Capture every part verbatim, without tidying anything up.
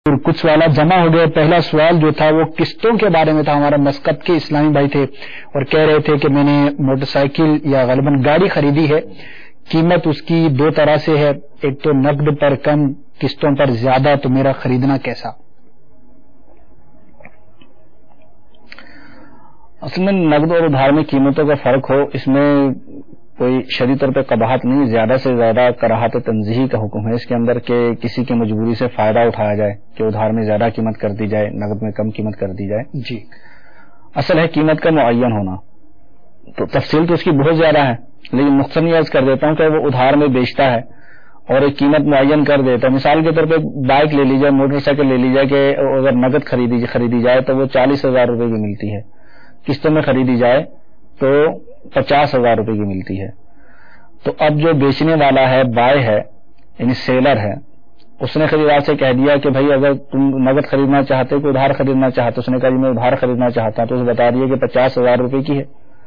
اور کچھ سوالات جمع ہو گئے. پہلا سوال جو تھا وہ قسطوں کے بارے میں تھا. ہمارے مسقط کے اسلامی بھائی تھے اور کہہ رہے تھے کہ میں نے موٹر سائیکل یا غالباً گاڑی خریدی ہے, قیمت اس کی دو طرح سے ہے, ایک تو نقد پر کم, قسطوں پر زیادہ, تو میرا خریدنا کیسا؟ اصل میں نقد اور ادھار میں قیمتوں کا فرق ہو, اس میں کوئی شدید طور پہ قباحت نہیں. زیادہ سے زیادہ کراہت تنزیہی کا حکم ہے اس کے اندر کہ کسی کی مجبوری سے فائدہ اٹھایا جائے کہ ادھار میں زیادہ قیمت کر دی جائے, نقد میں کم قیمت کر دی جائے. جی, اصل ہے قیمت کا معین ہونا. تو تفصیل تو اس کی بہت زیادہ ہے, لیکن مختصر یہ عرض کر دیتا ہوں کہ وہ ادھار میں بیچتا ہے اور ایک قیمت معین کر دیتا ہے. مثال کے طور پہ بائک لے لی جائے, موٹر سائیکل لے لی جائے کہ اگر نقد خریدی خریدی جائے تو وہ چالیس ہزار روپے کی ملتی ہے, قسطوں میں خریدی جائے تو پچاس ہزار روپے کی ملتی ہے. تو اب جو بیچنے والا ہے, بائے ہے یعنی سیلر ہے, اس نے خریدار سے کہہ دیا کہ بھائی اگر تم نقد خریدنا چاہتے کہ ادھار خریدنا چاہتے, اس نے کہا میں ادھار خریدنا چاہتا ہوں, تو اسے بتا دیا کہ پچاس ہزار روپے کی ہے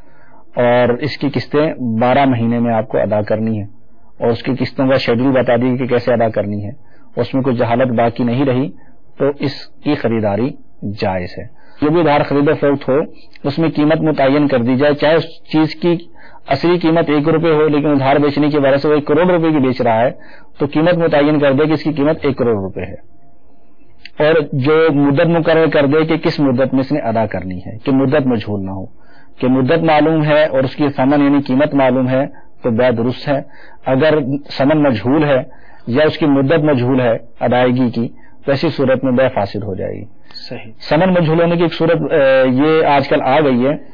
اور اس کی قسطیں بارہ مہینے میں آپ کو ادا کرنی ہے, اور اس کی قسطوں کا شیڈول بتا دی کہ کیسے ادا کرنی ہے, اس میں کوئی جہالت باقی نہیں رہی, تو اس کی خریداری جائز ہے. جو بھی ادھار خرید و فروخت ہو اس میں قیمت متعین کر دی جائے, چاہے اس چیز کی اصلی قیمت ایک روپے ہو لیکن ادھار بیچنے کی وجہ سے وہ ایک کروڑ روپے کی بیچ رہا ہے, تو قیمت متعین کر دے کہ اس کی قیمت ایک کروڑ روپے ہے, اور جو مدت مقرر کر دے کہ کس مدت میں اس نے ادا کرنی ہے, کہ مدت مجہول نہ ہو, کہ مدت معلوم ہے اور اس کی ثمن یعنی قیمت معلوم ہے تو بیع درست ہے. اگر ثمن مجہول ہے یا اس کی مدت مجہول ہے ادائیگی کی, تو ایسی صورت میں بیع فاسد ہو جائے گی. صحیح. ثمن مجہول ہونے کی ایک صورت یہ آج کل آ گئی ہے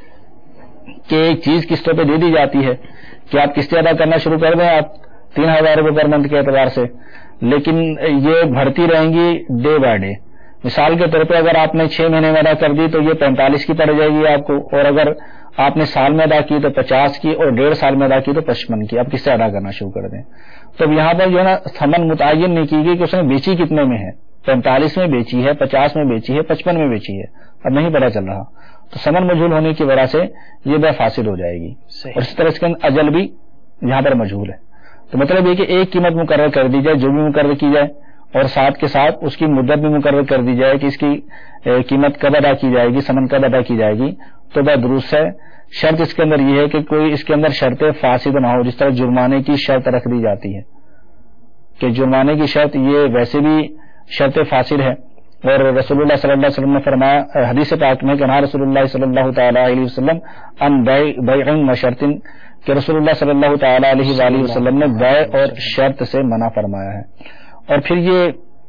کہ ایک چیز قسطوں پہ دے دی جاتی ہے کہ آپ قسطیں ادا کرنا شروع کر دیں آپ تین ہزار روپے پر منتھ کے اعتبار سے, لیکن یہ بڑھتی رہیں گی ڈے بائی ڈے. مثال کے طور پہ اگر آپ نے چھ مہینے میں ادا کر دی تو یہ پینتالیس کی پڑ جائے گی آپ کو, اور اگر آپ نے سال میں ادا کی تو پچاس کی, اور ڈیڑھ سال میں ادا کی تو پچپن کی. آپ قسطیں ادا کرنا شروع کر دیں. تو یہاں پر جو ہے نا ثمن متعین نہیں کی گئی کہ اس نے بیچی کتنے میں ہے, پینتالیس میں بیچی ہے, پچاس میں بیچی ہے, پچپن میں بیچی ہے, اب نہیں پتا چل رہا, تو ثمن مجہول ہونے کی وجہ سے یہ بیع فاسد ہو جائے گی. اور اس طرح اس کے اجل بھی یہاں پر مجہول ہے. تو مطلب یہ کہ ایک قیمت مقرر کر دی جائے, جو بھی مقرر کی جائے, اور ساتھ کے ساتھ اس کی مدت بھی مقرر کر دی جائے کہ اس کی قیمت کب ادا کی جائے گی, ثمن کب ادا کی جائے گی, تو بیع درست ہے. شرط اس کے اندر یہ ہے کہ کوئی اس کے اندر شرط فاسد نہ ہو, جس طرح جرمانے کی شرط رکھ دی جاتی ہے کہ جرمانے کی شرط یہ ویسے بھی شرط فاسد ہے. اور رسول اللہ صلی اللہ علیہ وسلم نے فرمایا حدیث پاک میں کہ نہا رسول اللہ صلی اللہ تعالی علیہ وسلم ان بیع و شرط, کہ رسول اللہ صلی اللہ تعالی علیہ وآلہ وسلم نے بیع اور شرط سے منع فرمایا ہے. اور پھر یہ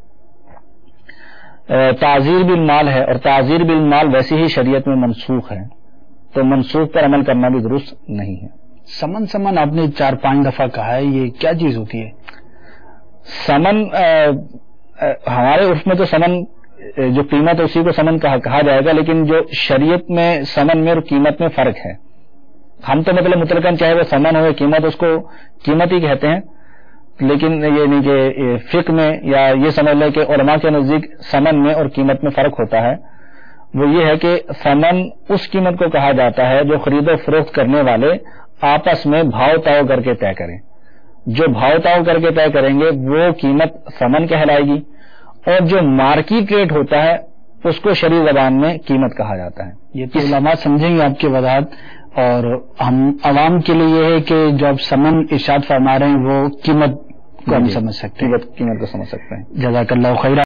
تعزیر بالمال ہے, اور تعزیر بالمال ویسے ہی شریعت میں منسوخ ہے, تو منسوخ پر عمل کرنا بھی درست نہیں ہے. سمن سمن آپ نے چار پانچ دفعہ کہا ہے, یہ کیا چیز ہوتی ہے؟ سمن ہمارے عرف میں تو سمن جو قیمت ہے اسی کو سمن کہا جائے گا, لیکن جو شریعت میں سمن میں اور قیمت میں فرق ہے. ہم تو مطلب مطلقاً چاہے وہ سمن ہو یا قیمت, اس کو قیمت ہی کہتے ہیں, لیکن یہ نہیں کہ فقہ میں یا یہ سمجھ لیں کہ علماء کے نزدیک سمن میں اور قیمت میں فرق ہوتا ہے. وہ یہ ہے کہ سمن اس قیمت کو کہا جاتا ہے جو خرید و فروخت کرنے والے آپس میں بھاؤ تاؤ کر کے طے کریں. جو بھاؤ تاؤ کر کے طے کریں گے وہ قیمت سمن کہلائے گی, اور جو مارکیٹ ریٹ ہوتا ہے اس کو شرعی زبان میں قیمت کہا جاتا ہے. یہ تو علماء سمجھیں گے آپ کی وضاحت, اور ہم عوام کے لیے یہ ہے کہ جو آپ سمن ارشاد فرما رہے ہیں وہ قیمت کو ہم سمجھ سکتے ہیں, قیمت کو سمجھ سکتے ہیں. جزاک اللہ خیر.